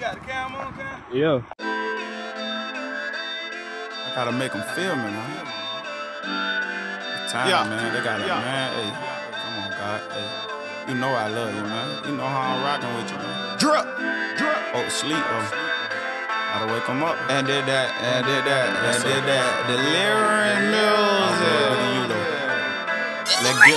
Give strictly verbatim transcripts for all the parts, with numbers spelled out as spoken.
got the cam on, cam? Yeah. I gotta make them feel me, man. It's time, yeah. man. They gotta, yeah. man. Hey, come on, God. Hey, you know I love you, man. You know how I'm rocking with you, man. Drip, drip. Oh, sleep, oh. Gotta wake them up. And did that, and did that, and did that. Delirium music. Look at you, though. Let's go.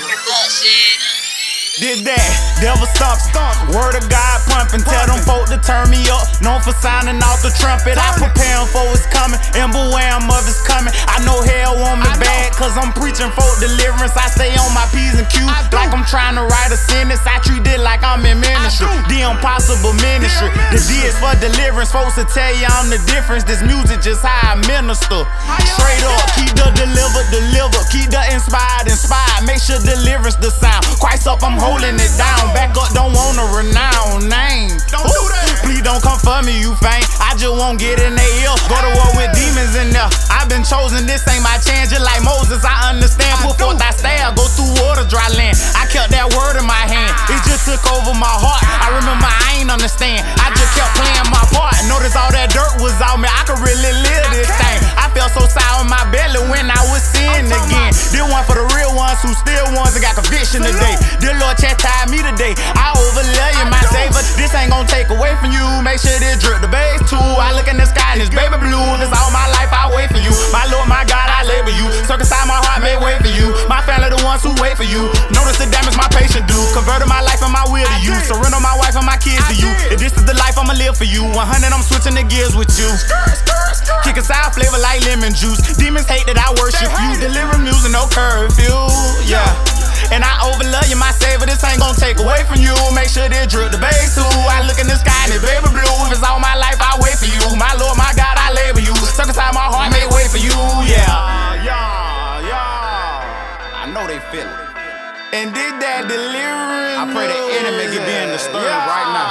Did that, devil stomp, stomp. Word of God pumping, tell them folk to turn me up. Known for sounding off the trumpet. I prepare them for what's coming, and beware of it's coming. I know hell want me bad, cause I'm preaching folk deliverance. I stay on my P's and Q's, like I'm trying to write a sentence. I treat it like I'm in ministry, the impossible ministry. The D is for deliverance, folks will tell you I'm the difference. This music just how I minister. Straight up, keep the delivered, deliver. Keep the inspired, inspired. Make sure deliverance the sound. Christ up, I'm holding it down. Back up, don't want a renowned name. Don't do that. Please don't come for me, you faint. I just won't get in their ear. Go to war with demons in there. I've been chosen, this ain't my chance. Just like Moses, I understand. Put forth thy staff, go through water, dry land. I kept that word in my hand. It just took over my heart. I remember I ain't understand. I just kept playing my part. Notice all that dirt was on me. I could really live this thing. I felt so sour in my belly when I was sinning again. This one for the real ones who still ones and got conviction today. Dear Lord, chastise me today. I overlove you, my savior. This ain't gonna take away from you. Make sure this drip the bass too. I look in the sky and it's baby blue. This all my life I wait for you. My Lord, my God, I labor you. Circumcise my heart, make way for you. My family the ones who wait for you. Notice the damage my patient do. Converted my life and my will to you. Surrender my wife and my kids to you. If this is the life I'ma live for you, one hundred I'm switching the gears with you. Kick a sour flavor like lemon juice. Demons hate that I worship you. Deliver music, no curfew. Yeah. And I overlove you, my savior. This ain't gonna take away from you. Make sure they drip the bass too. I look in the sky and it's baby blue. If it's all my life, I wait for you. My Lord, my God, I labor you. Circumcise my heart, make way for you. Yeah, yeah, yeah. I know they feel it. And did that delirium. I pray the enemy get being disturbed yeah. right now.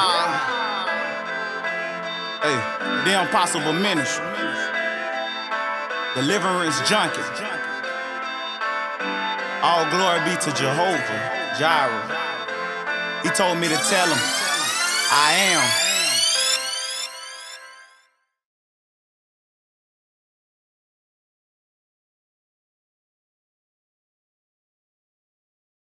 Hey, the impossible ministry. Deliverance junkie. All glory be to Jehovah Jireh. He told me to tell him, I am